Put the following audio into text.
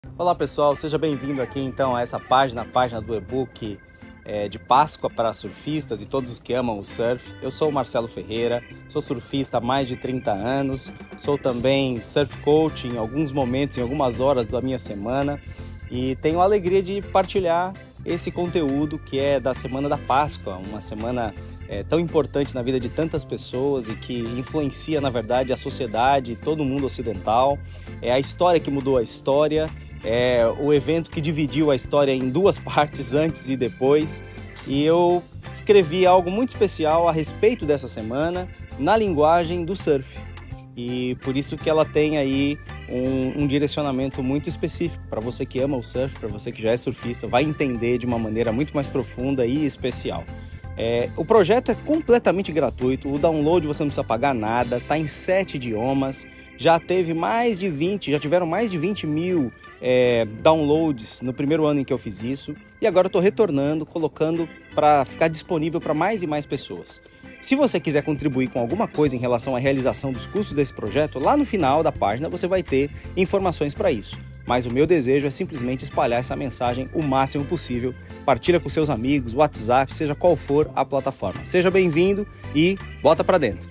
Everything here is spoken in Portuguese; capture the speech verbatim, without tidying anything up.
Olá pessoal, seja bem-vindo aqui então a essa página, a página do e-book é, de Páscoa para surfistas e todos os que amam o surf. Eu sou o Marcelo Ferreira, sou surfista há mais de trinta anos, sou também surf coach em alguns momentos, em algumas horas da minha semana e tenho a alegria de partilhar esse conteúdo que é da Semana da Páscoa, uma semana é, tão importante na vida de tantas pessoas e que influencia, na verdade, a sociedade, todo mundo ocidental. É a história que mudou a história. É o evento que dividiu a história em duas partes, antes e depois, e eu escrevi algo muito especial a respeito dessa semana na linguagem do surf, e por isso que ela tem aí um, um direcionamento muito específico para você que ama o surf, para você que já é surfista, vai entender de uma maneira muito mais profunda e especial. É, o projeto é completamente gratuito, o download você não precisa pagar nada, está em sete idiomas, já teve mais de vinte, já tiveram mais de vinte mil é, downloads no primeiro ano em que eu fiz isso, e agora eu estou retornando, colocando para ficar disponível para mais e mais pessoas. Se você quiser contribuir com alguma coisa em relação à realização dos custos desse projeto, lá no final da página você vai ter informações para isso. Mas o meu desejo é simplesmente espalhar essa mensagem o máximo possível. Partilha com seus amigos, WhatsApp, seja qual for a plataforma. Seja bem-vindo e bota para dentro!